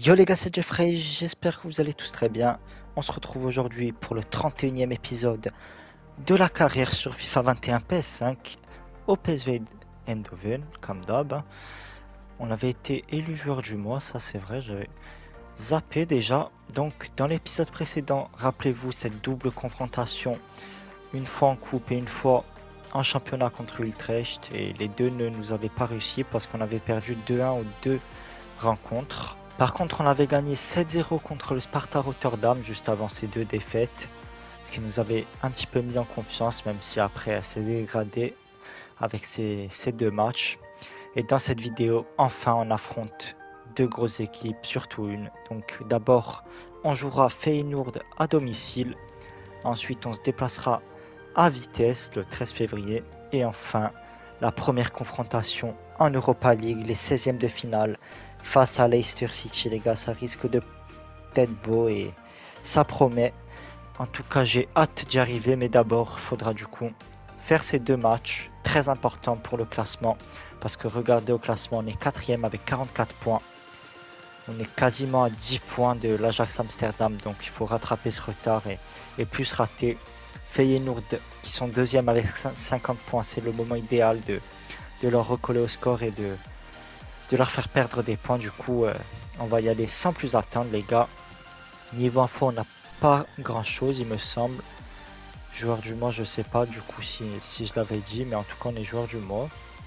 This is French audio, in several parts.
Yo les gars, c'est Jeffrey, j'espère que vous allez tous très bien. On se retrouve aujourd'hui pour le 31e épisode de la carrière sur FIFA 21 PS5 au PSV Eindhoven, comme d'hab. On avait été élu joueur du mois, ça c'est vrai, j'avais zappé déjà. Donc dans l'épisode précédent, rappelez-vous cette double confrontation, une fois en coupe et une fois en championnat contre Utrecht. Et les deux ne nous avaient pas réussi parce qu'on avait perdu 2-1 aux deux rencontres. Par contre, on avait gagné 7-0 contre le Sparta Rotterdam juste avant ces deux défaites, ce qui nous avait un petit peu mis en confiance, même si après elle s'est dégradée avec ces deux matchs. Et dans cette vidéo, enfin, on affronte deux grosses équipes, surtout une. Donc d'abord, on jouera Feyenoord à domicile. Ensuite, on se déplacera à Vitesse le 13 février. Et enfin, la première confrontation en Europa League, les 16e de finale face à Leicester City, les gars. Ça risque de être beau et ça promet. En tout cas, j'ai hâte d'y arriver, mais d'abord, il faudra du coup faire ces deux matchs très importants pour le classement. Parce que regardez au classement, on est quatrième avec 44 points. On est quasiment à 10 points de l'Ajax Amsterdam, donc il faut rattraper ce retard et plus rater. Feyenoord qui sont deuxième avec 50 points, c'est le moment idéal de leur recoller au score et de leur faire perdre des points. Du coup, on va y aller sans plus attendre, les gars. Niveau info, on n'a pas grand chose, il me semble. Joueur du mois, je sais pas du coup si je l'avais dit, mais en tout cas, on est joueur du mois.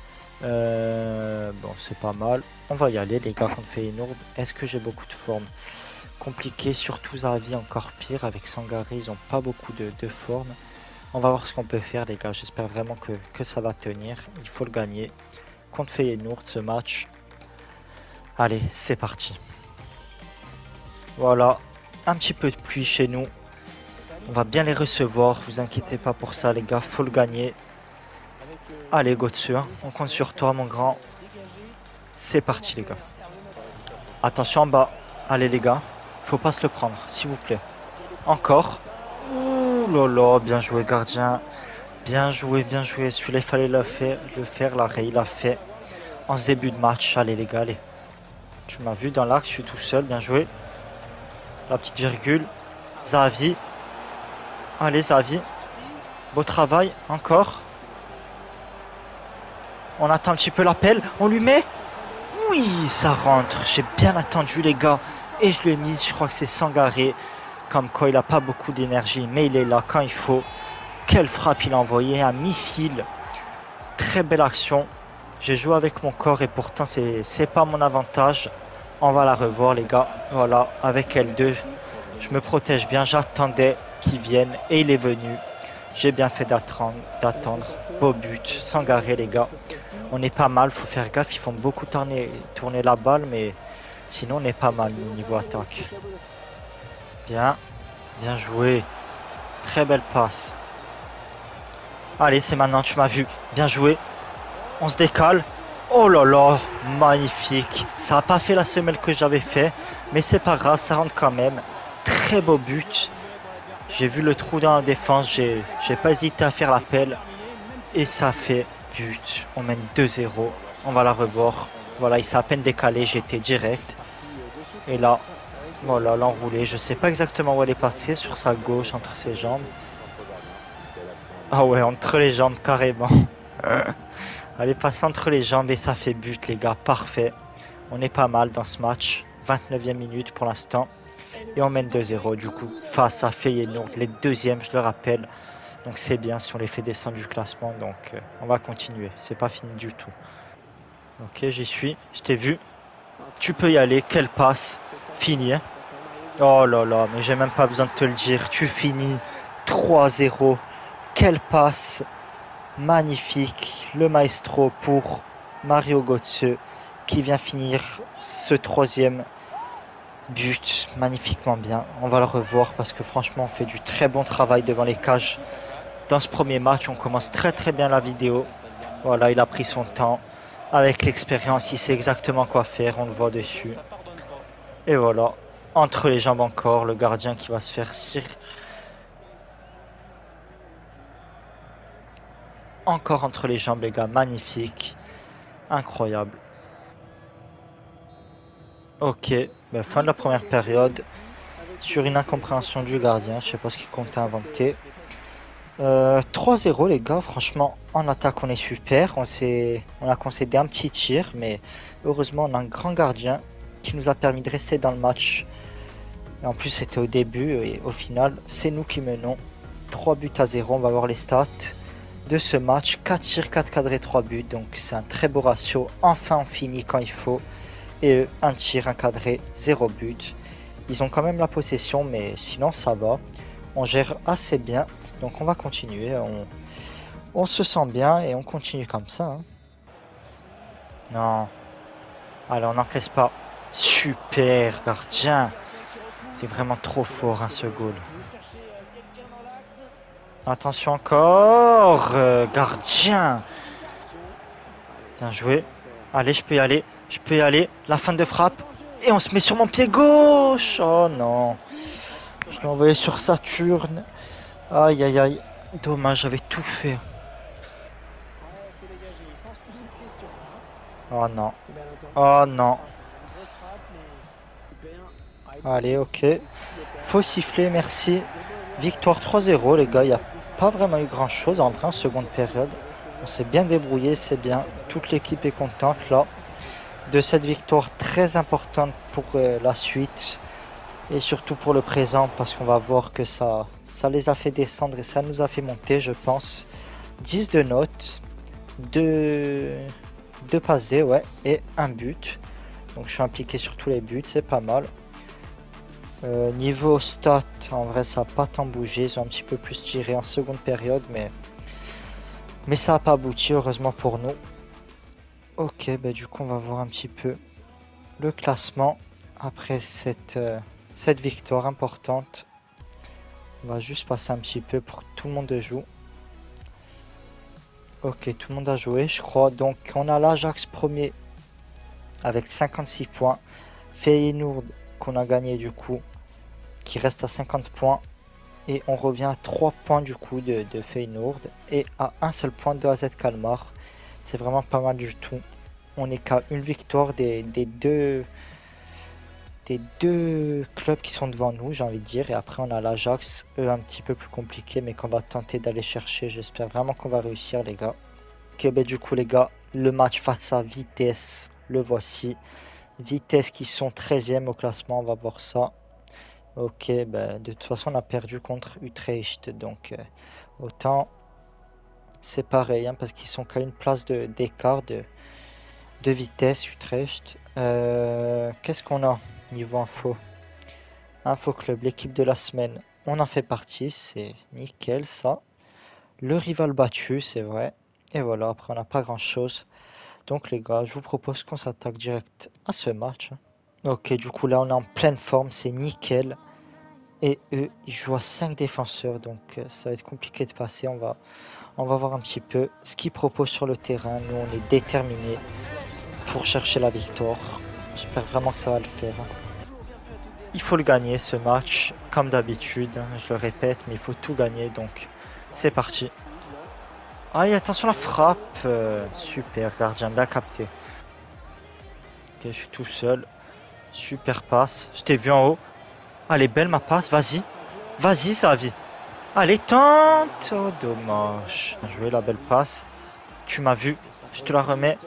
Bon, c'est pas mal. On va y aller, les gars, contre Feyenoord. Est-ce que j'ai beaucoup de forme? Compliqué, surtout Zahavi, encore pire. Avec Sangaré, ils ont pas beaucoup de forme. On va voir ce qu'on peut faire, les gars. J'espère vraiment que ça va tenir. Il faut le gagner. Contre Feyenoord, ce match. Allez, c'est parti. Voilà, un petit peu de pluie chez nous. On va bien les recevoir, vous inquiétez pas pour ça, les gars. Faut le gagner. Allez, go dessus, hein. On compte sur toi, mon grand. C'est parti, les gars. Attention en bas. Allez, les gars. Faut pas se le prendre, s'il vous plaît. Encore. Ouh là là, bien joué, gardien. Bien joué, bien joué. Celui-là, il fallait le faire. L'arrêt, il l'a fait. En ce début de match. Allez, les gars, allez. Tu m'as vu dans l'axe, je suis tout seul. Bien joué. La petite virgule. Zahavi. Allez, Zahavi. Beau travail. Encore. On attend un petit peu l'appel. On lui met. Oui, ça rentre. J'ai bien attendu, les gars. Et je l'ai mis. Je crois que c'est Sangaré. Comme quoi, il n'a pas beaucoup d'énergie. Mais il est là quand il faut. Quelle frappe il a envoyé. Un missile. Très belle action. J'ai joué avec mon corps et pourtant, c'est pas mon avantage. On va la revoir, les gars. Voilà, avec L2. Je me protège bien. J'attendais qu'il vienne. Et il est venu. J'ai bien fait d'attendre. Beau but. Sangaré, les gars. On est pas mal, faut faire gaffe, ils font beaucoup tourner la balle, mais sinon on est pas mal au niveau attaque. Bien, bien joué. Très belle passe. Allez, c'est maintenant, tu m'as vu. Bien joué. On se décale. Oh là là, magnifique. Ça n'a pas fait la semelle que j'avais fait, mais c'est pas grave, ça rentre quand même. Très beau but. J'ai vu le trou dans la défense, j'ai pas hésité à faire l'appel. Et ça fait but. On mène 2-0. On va la revoir. Voilà, il s'est à peine décalé, j'étais direct. Et là, voilà, l'enroulé. Je sais pas exactement où elle est passée, sur sa gauche, entre ses jambes. Ah ouais, entre les jambes, carrément. Elle est passée entre les jambes et ça fait but, les gars. Parfait. On est pas mal dans ce match. 29e minute pour l'instant. Et on mène 2-0, du coup, face à Feyenoord. Les deuxièmes, je le rappelle. Donc c'est bien si on les fait descendre du classement. Donc on va continuer. C'est pas fini du tout. Ok, j'y suis. Je t'ai vu. Tu peux y aller. Quelle passe. Fini. Hein. Oh là là, mais j'ai même pas besoin de te le dire. Tu finis 3-0. Quelle passe. Magnifique. Le maestro pour Mario Götze qui vient finir ce troisième but magnifiquement bien. On va le revoir parce que franchement on fait du très bon travail devant les cages. Dans ce premier match, on commence très très bien la vidéo. Voilà, il a pris son temps. Avec l'expérience, il sait exactement quoi faire, on le voit dessus. Et voilà, entre les jambes encore, le gardien qui va se faire cirer. Encore entre les jambes, les gars, magnifique. Incroyable. Ok, Fin de la première période. Sur une incompréhension du gardien. Je sais pas ce qu'il comptait inventer. 3-0 les gars. Franchement, en attaque, on est super. On a concédé un petit tir. Mais heureusement, on a un grand gardien qui nous a permis de rester dans le match. Et en plus, c'était au début. Et au final, c'est nous qui menons. 3-0. On va voir les stats de ce match. 4 tirs, 4 cadrés, 3 buts. Donc c'est un très beau ratio. Enfin on finit quand il faut. Et eux, 1 tir, 1 cadré, 0 but. Ils ont quand même la possession, mais sinon ça va. On gère assez bien. Donc on va continuer. On se sent bien et on continue comme ça. Hein. Non. Allez, on n'encaisse pas. Super gardien. Il est vraiment trop fort hein, ce goal. Attention encore, gardien. Bien joué. Allez, je peux y aller. Je peux y aller. La fin de frappe. Et on se met sur mon pied gauche. Oh non. Je l'ai envoyé sur Saturne. Aïe, aïe, aïe. Dommage, j'avais tout fait. Oh non. Oh non. Allez, ok. Faut siffler, merci. Victoire 3-0, les gars. Il n'y a pas vraiment eu grand chose en vrai en seconde période. On s'est bien débrouillé, c'est bien. Toute l'équipe est contente là de cette victoire très importante pour la suite et surtout pour le présent parce qu'on va voir que ça les a fait descendre et ça nous a fait monter, je pense. 10 de notes, 2 passes D, ouais, et 1 but. Donc je suis impliqué sur tous les buts, c'est pas mal. Niveau stats, en vrai ça n'a pas tant bougé, ils ont un petit peu plus tiré en seconde période, mais ça n'a pas abouti, heureusement pour nous. Ok, bah du coup on va voir un petit peu le classement après cette victoire importante. On va juste passer un petit peu pour que tout le monde joue. Ok, tout le monde a joué, je crois. Donc on a l'Ajax premier avec 56 points. Feyenoord qu'on a gagné du coup, qui reste à 50 points. Et on revient à 3 points du coup de Feyenoord. Et à un seul point de AZ Kalmar. C'est vraiment pas mal du tout. On est qu'à une victoire des deux clubs qui sont devant nous, j'ai envie de dire. Et après, on a l'Ajax, eux un petit peu plus compliqué, mais qu'on va tenter d'aller chercher. J'espère vraiment qu'on va réussir, les gars. Ok, ben du coup, les gars, le match face à Vitesse, le voici. Vitesse qui sont 13e au classement, on va voir ça. Ok, ben de toute façon, on a perdu contre Utrecht, donc autant c'est pareil, hein, parce qu'ils sont qu'à une place d'écart de Vitesse, Utrecht. Qu'est-ce qu'on a niveau info? Info club, l'équipe de la semaine, on en fait partie, c'est nickel ça. Le rival battu, c'est vrai. Et voilà, après on n'a pas grand chose. Donc les gars, je vous propose qu'on s'attaque direct à ce match. Ok, du coup là on est en pleine forme, c'est nickel. Et eux, ils jouent à 5 défenseurs, donc ça va être compliqué de passer. On va voir un petit peu ce qu'ils proposent sur le terrain. Nous, on est déterminés pour chercher la victoire. J'espère vraiment que ça va le faire. Il faut le gagner ce match, comme d'habitude. Je le répète, mais il faut tout gagner, donc c'est parti. Aïe, attention la frappe. Super, gardien, bien capté. Ok, je suis tout seul. Super passe. Je t'ai vu en haut. Allez, belle ma passe, vas-y. Vas-y, Xavi. Allez, tente. Oh, dommage. Bien joué, la belle passe. Tu m'as vu. Je te la remets.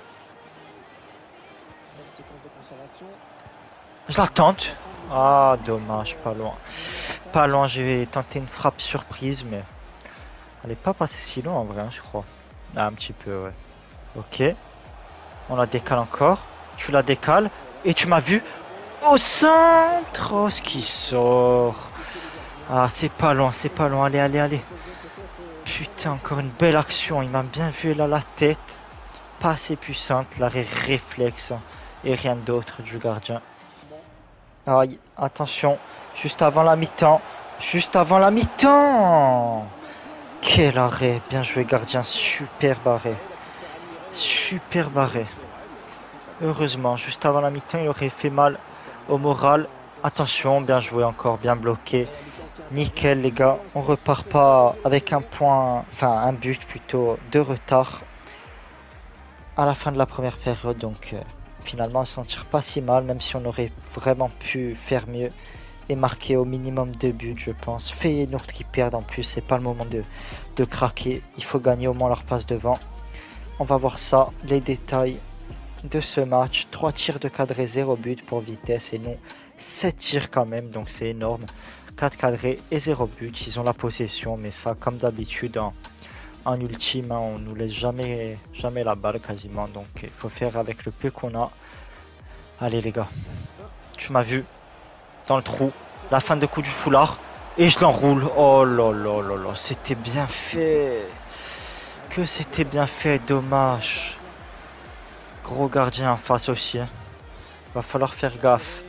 Je la tente. Ah, dommage, pas loin. Pas loin, j'ai tenté une frappe surprise, mais elle n'est pas passée si loin en vrai, hein, je crois. Ah, un petit peu, ouais. Ok. On la décale encore. Tu la décales. Et tu m'as vu. Au centre. Oh, ce qui sort. Ah, c'est pas loin, c'est pas loin. Allez, allez, allez. Putain, encore une belle action. Il m'a bien vu là la tête. Pas assez puissante. L'arrêt réflexe. Et rien d'autre du gardien. Aïe, attention. Juste avant la mi-temps. Juste avant la mi-temps. Quel arrêt. Bien joué, gardien. Super barré. Super barré. Heureusement, juste avant la mi-temps, il aurait fait mal au moral. Attention, bien joué encore, bien bloqué. Nickel les gars, on repart pas avec un point, enfin un but plutôt de retard à la fin de la première période. Donc finalement on s'en tire pas si mal, même si on aurait vraiment pu faire mieux et marquer au minimum 2 buts, je pense. Feyenoord qui perdent en plus, c'est pas le moment de craquer. Il faut gagner au moins leur passe devant. On va voir ça, les détails de ce match. 3 tirs de cadré, 0 but pour Vitesse et nous 7 tirs quand même, donc c'est énorme. 4 cadrés et 0 but. Ils ont la possession, mais ça, comme d'habitude, en ultime, hein, on nous laisse jamais la balle quasiment. Donc il faut faire avec le peu qu'on a. Allez les gars, tu m'as vu dans le trou, la fin de coup du foulard, et je l'enroule. Oh là là là là, c'était bien fait. Que c'était bien fait, dommage. Gros gardien en face aussi. Hein. Va falloir faire gaffe.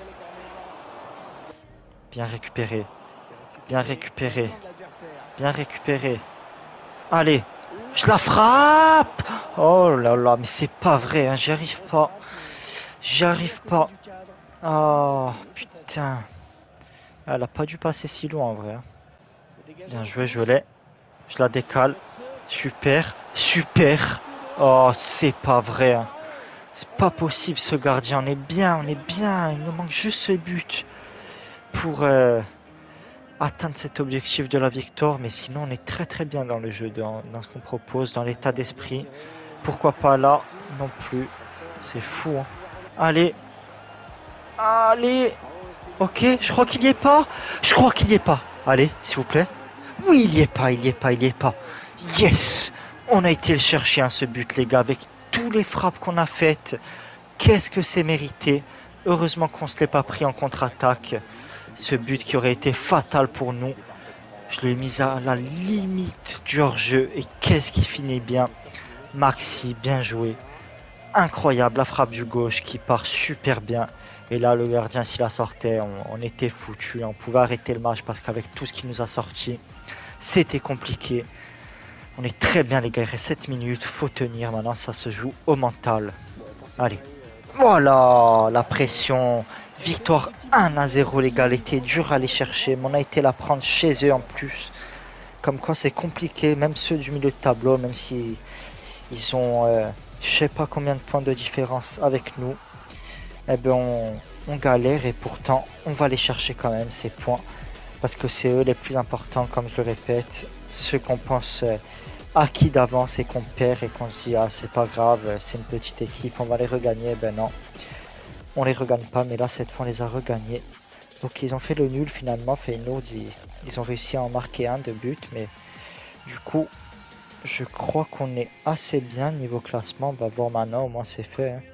Bien récupéré. Bien récupéré. Bien récupéré. Allez, je la frappe. Oh là là, mais c'est pas vrai, hein, j'y arrive pas. J'y arrive pas. Oh putain. Elle a pas dû passer si loin en vrai. Hein. Bien joué, je l'ai. Je la décale. Super. Super. Oh, c'est pas vrai. Hein. C'est pas possible ce gardien. On est bien, on est bien. Il nous manque juste ce but pour atteindre cet objectif de la victoire. Mais sinon, on est très très bien dans le jeu, dans ce qu'on propose, dans l'état d'esprit. Pourquoi pas là non plus. C'est fou. Hein. Allez. Allez. Ok, je crois qu'il y est pas. Je crois qu'il y est pas. Allez, s'il vous plaît. Oui, il y est pas, il y est pas, il y est pas. Yes! On a été le chercher, hein, ce but, les gars, avec tous les frappes qu'on a faites. Qu'est-ce que c'est mérité? Heureusement qu'on ne se l'est pas pris en contre-attaque. Ce but qui aurait été fatal pour nous. Je l'ai mis à la limite du hors-jeu. Et qu'est-ce qui finit bien? Maxi, bien joué. Incroyable, la frappe du gauche qui part super bien. Et là, le gardien, s'il la sortait, on était foutu. On pouvait arrêter le match parce qu'avec tout ce qu'il nous a sorti, c'était compliqué. On est très bien, les gars. Il reste 7 minutes. Faut tenir. Maintenant, ça se joue au mental. Allez. Voilà, la pression. Victoire 1-0, les gars. Elle était dure à aller chercher. Mais on a été la prendre chez eux en plus. Comme quoi, c'est compliqué. Même ceux du milieu de tableau, même si ils ont je sais pas combien de points de différence avec nous. Eh ben, on galère et pourtant, on va les chercher quand même, ces points. Parce que c'est eux les plus importants, comme je le répète. Ceux qu'on pense acquis d'avance et qu'on perd et qu'on se dit ah c'est pas grave, c'est une petite équipe, on va les regagner. Ben non, on les regagne pas, mais là cette fois on les a regagnés. Donc ils ont fait le nul finalement. Feyenoord, ils ont réussi à en marquer un de but, mais du coup je crois qu'on est assez bien niveau classement. On va voir maintenant, au moins c'est fait. Hein.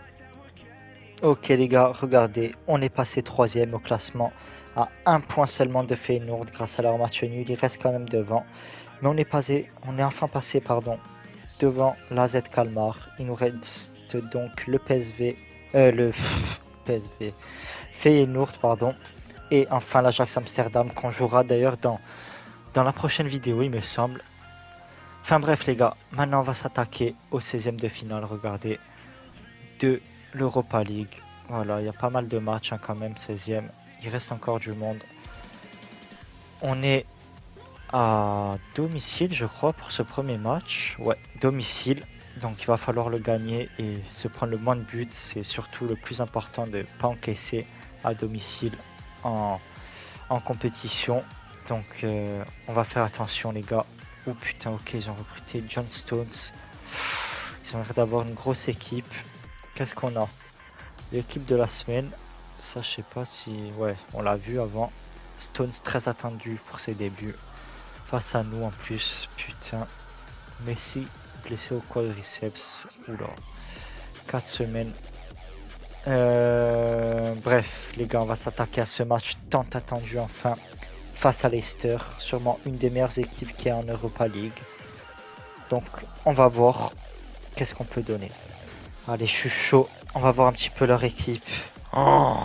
Ok les gars, regardez, on est passé 3ème au classement à 1 point seulement de Feyenoord grâce à leur match nul. Il reste quand même devant. Mais on est enfin passé devant l'AZ Kalmar. Il nous reste donc le PSV, PSV, Feyenoord, pardon. Et enfin l'Ajax Amsterdam qu'on jouera d'ailleurs dans la prochaine vidéo, il me semble. Enfin bref les gars, maintenant on va s'attaquer au 16e de finale, regardez, de l'Europa League. Voilà, il y a pas mal de matchs hein, quand même, 16e. Il reste encore du monde. On est à domicile, je crois, pour ce premier match. Ouais, domicile. Donc il va falloir le gagner et se prendre le moins de buts. C'est surtout le plus important de ne pas encaisser à domicile en compétition. Donc on va faire attention les gars. Oh putain, ok, ils ont recruté John Stones. Ils ont l'air d'avoir une grosse équipe. Qu'est-ce qu'on a? L'équipe de la semaine. Ça, je sais pas si... Ouais, on l'a vu avant. Stones très attendu pour ses débuts. Face à nous en plus. Putain. Messi blessé au quadriceps. Oula. 4 semaines. Bref, les gars, on va s'attaquer à ce match tant attendu enfin. Face à Leicester. Sûrement une des meilleures équipes qui est en Europa League. Donc, on va voir qu'est-ce qu'on peut donner. Allez, je suis chaud. On va voir un petit peu leur équipe. Oh,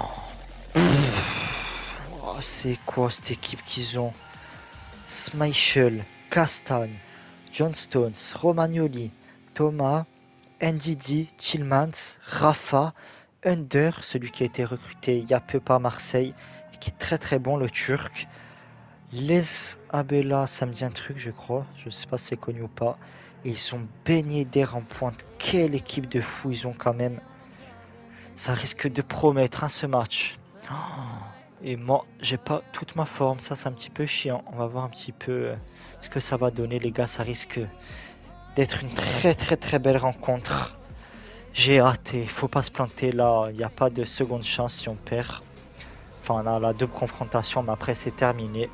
c'est quoi cette équipe qu'ils ont? Schmeichel, Castagne, John Stones, Romagnoli, Thomas, Ndidi, Tillmans, Rafa, Under, celui qui a été recruté il y a peu par Marseille, et qui est très très bon, le Turc. Les Abela, ça me dit un truc, je crois. Je sais pas si c'est connu ou pas. Et ils sont baignés d'air en pointe. Quelle équipe de fou ils ont quand même. Ça risque de promettre ce match. Oh, et moi, j'ai pas toute ma forme. Ça, c'est un petit peu chiant. On va voir un petit peu ce que ça va donner, les gars. Ça risque d'être une très belle rencontre. J'ai hâte et faut pas se planter là. Il n'y a pas de seconde chance si on perd. Enfin, on a la double confrontation, mais après, c'est terminé.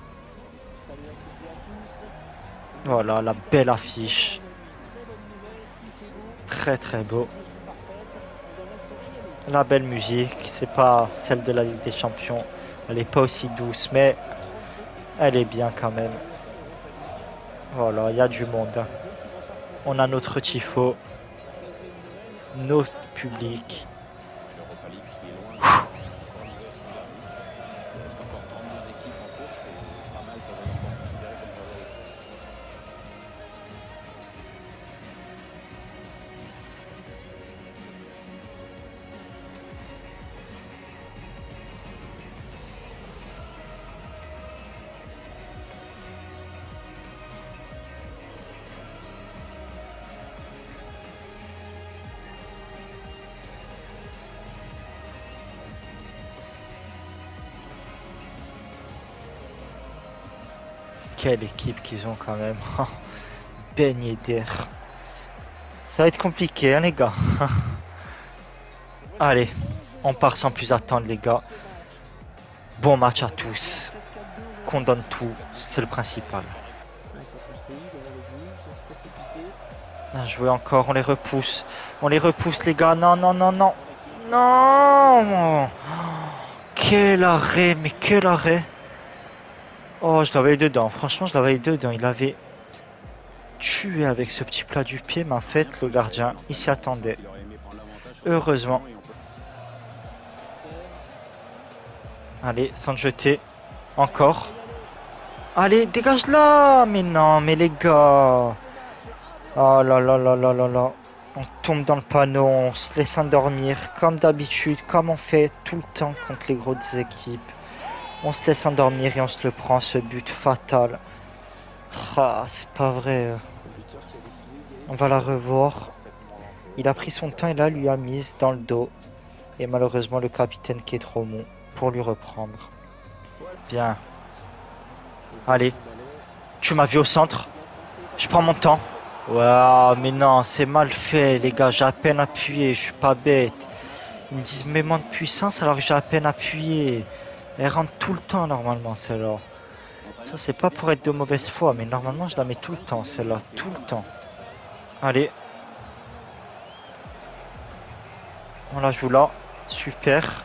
Voilà, la belle affiche. Très beau. La belle musique, c'est pas celle de la Ligue des Champions. Elle est pas aussi douce, mais elle est bien quand même. Voilà, il y a du monde. On a notre tifo, notre public. Quelle équipe qu'ils ont quand même. Baigné d'air. Ça va être compliqué, hein, les gars. Allez, on part sans plus attendre, les gars. Bon match à tous. Qu'on donne tout, c'est le principal. Bien joué encore, on les repousse. On les repousse, les gars. Non. Non. Quel arrêt, mais quel arrêt. Oh, je l'avais dedans. Franchement, je l'avais dedans. Il avait tué avec ce petit plat du pied, mais en fait, le gardien, il s'y attendait. Heureusement. Allez, sans te jeter. Encore. Allez, dégage là. Mais non, mais les gars. Oh là. On tombe dans le panneau, on se laisse endormir, comme d'habitude, comme on fait tout le temps contre les grosses équipes. On se laisse endormir et on se le prend, ce but fatal. Ah, c'est pas vrai. On va la revoir. Il a pris son temps et là, lui a mise dans le dos. Et malheureusement, le capitaine qui est trop mou pour lui reprendre. Bien. Allez. Tu m'as vu au centre. Je prends mon temps. Waouh, mais non, c'est mal fait, les gars. J'ai à peine appuyé, je suis pas bête. Ils me disent mais de puissance alors que j'ai à peine appuyé. Elle rentre tout le temps normalement, celle-là. Ça, c'est pas pour être de mauvaise foi, mais normalement, je la mets tout le temps, celle-là. Tout le temps. Allez. On la joue là. Super.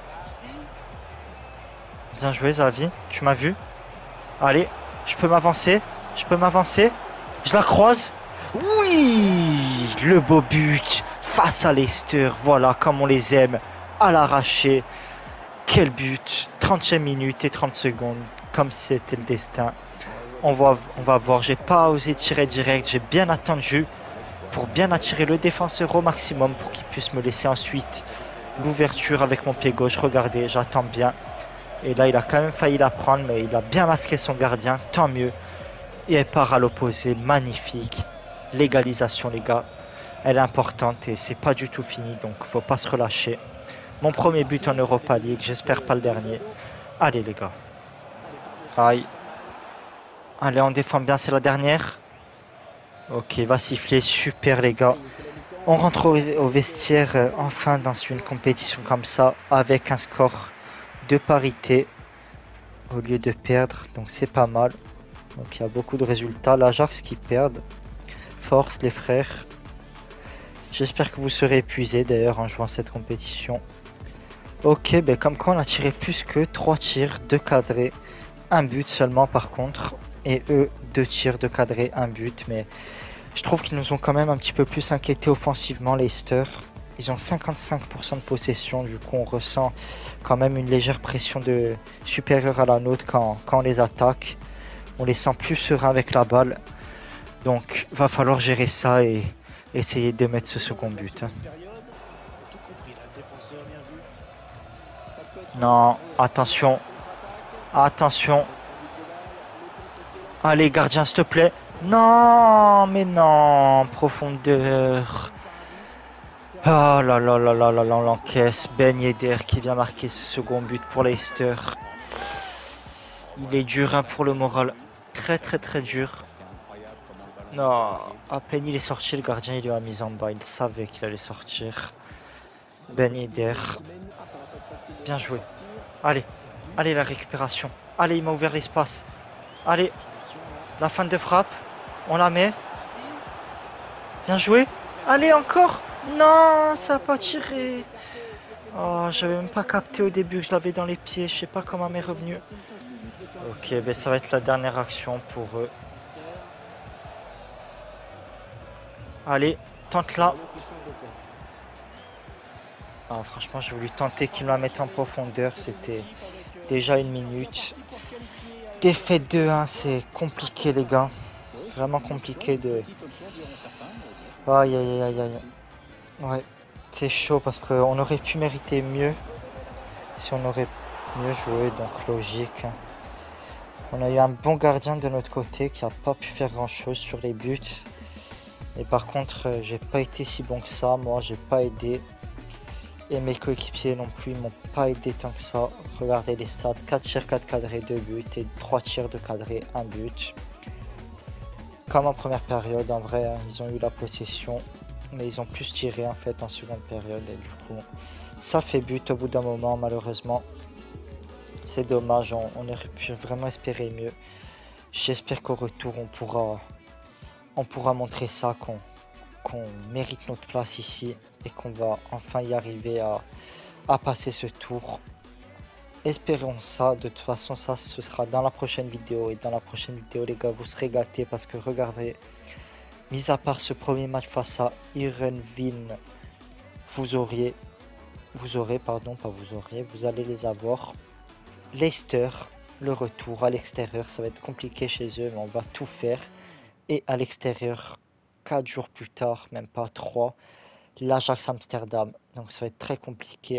Bien joué, Xavi. Tu m'as vu? Allez. Je peux m'avancer. Je la croise. Oui, le beau but face à Leicester. Voilà, comme on les aime. À l'arraché. Quel but. 30e minute et 30 secondes. Comme si c'était le destin. On va voir. J'ai pas osé tirer direct. J'ai bien attendu pour bien attirer le défenseur au maximum pour qu'il puisse me laisser ensuite l'ouverture avec mon pied gauche. Regardez, j'attends bien. Et là, il a quand même failli la prendre, mais il a bien masqué son gardien. Tant mieux. Et elle part à l'opposé. Magnifique. L'égalisation, les gars. Elle est importante et c'est pas du tout fini. Donc, faut pas se relâcher. Mon premier but en Europa League. J'espère pas le dernier. Allez, les gars. Aïe. Allez, on défend bien. C'est la dernière. Ok, va siffler. Super, les gars. On rentre au vestiaire enfin dans une compétition comme ça avec un score de parité au lieu de perdre. Donc, c'est pas mal. Donc, il y a beaucoup de résultats. L'Ajax qui perdent. Force, les frères. J'espère que vous serez épuisés d'ailleurs en jouant cette compétition. Ok, ben comme quoi on a tiré plus que 3 tirs, 2 cadrés, 1 but seulement par contre. Et eux, 2 tirs, 2 cadrés, 1 but. Mais je trouve qu'ils nous ont quand même un petit peu plus inquiétés offensivement, Leicester. Ils ont 55% de possession, du coup on ressent quand même une légère pression supérieure à la nôtre quand on les attaque. On les sent plus sereins avec la balle. Donc va falloir gérer ça et essayer de mettre ce second but. Non, attention. Attention. Allez, gardien, s'il te plaît. Non, mais non, profondeur. Ah là là là là là là, on l'encaisse. Ben Yedder qui vient marquer ce second but pour Leicester. Il est dur hein, pour le moral. Très très très dur. Non, à peine il est sorti, le gardien il lui a mis en bas. Il savait qu'il allait sortir. Ben Yedder. Bien joué. Allez, allez la récupération. Allez, il m'a ouvert l'espace. Allez, la fin de frappe. On la met. Bien joué. Allez, encore. Non, ça n'a pas tiré. Oh, j'avais même pas capté au début que je l'avais dans les pieds. Je sais pas comment m'est revenu. Ok, ben ça va être la dernière action pour eux. Allez, tente là. Ah, franchement, j'ai voulu tenter qu'il me la mette en profondeur. C'était déjà une minute. Défaite 2-1, c'est compliqué, les gars. Vraiment compliqué de. Aïe, aïe, aïe, aïe. Ouais, c'est chaud parce qu'on aurait pu mériter mieux si on aurait mieux joué, donc logique. On a eu un bon gardien de notre côté qui a pas pu faire grand chose sur les buts. Et par contre, j'ai pas été si bon que ça. Moi, j'ai pas aidé. Et mes coéquipiers non plus, ils m'ont pas aidé tant que ça. Regardez les stats, 4 tirs, 4 cadrés, 2 buts et 3 tirs de cadré, 1 but. Comme en première période, en vrai, hein, ils ont eu la possession. Mais ils ont plus tiré en fait en seconde période. Et du coup, ça fait but au bout d'un moment, malheureusement. C'est dommage, on aurait pu vraiment espérer mieux. J'espère qu'au retour, on pourra montrer ça, qu'on mérite notre place ici et qu'on va enfin y arriver à passer ce tour. Espérons ça, de toute façon ça ce sera dans la prochaine vidéo et dans la prochaine vidéo les gars vous serez gâtés parce que regardez, mis à part ce premier match face à Heerenveen, vous aurez, pardon, pas vous auriez, vous allez les avoir. Leicester, le retour à l'extérieur, ça va être compliqué chez eux mais on va tout faire. Et à l'extérieur, 4 jours plus tard, même pas 3, l'Ajax Amsterdam. Donc ça va être très compliqué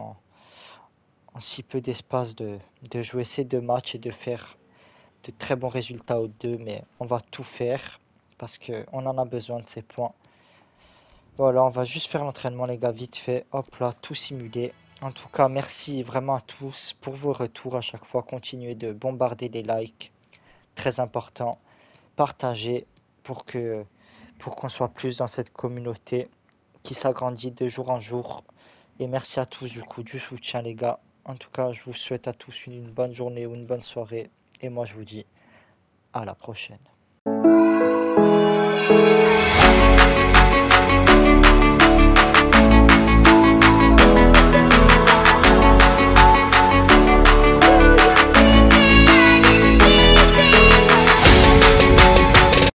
en si peu d'espace de jouer ces deux matchs et de faire de très bons résultats aux deux. Mais on va tout faire parce qu'on en a besoin de ces points. Voilà, on va juste faire l'entraînement les gars, vite fait. Hop là, tout simulé. En tout cas, merci vraiment à tous pour vos retours à chaque fois. Continuez de bombarder les likes, très important. Partagez pour qu'on soit plus dans cette communauté qui s'agrandit de jour en jour. Et merci à tous du coup du soutien les gars. En tout cas, je vous souhaite à tous une bonne journée ou une bonne soirée. Et moi, je vous dis à la prochaine.